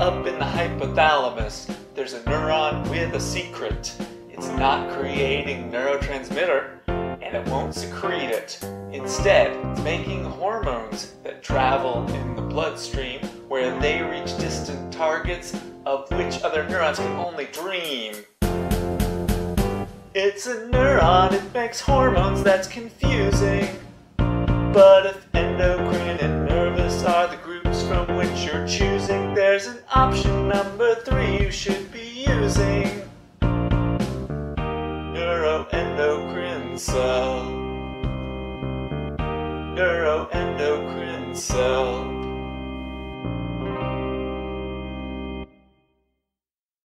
Up in the hypothalamus, there's a neuron with a secret. It's not creating neurotransmitter, and it won't secrete it. Instead, it's making hormones that travel in the bloodstream where they reach distant targets of which other neurons can only dream. It's a neuron, it makes hormones, that's confusing. But if endocrine and nervous are the groups from which you're choosing, there's an option number 3 you should be using. Neuroendocrine cell. Neuroendocrine cell.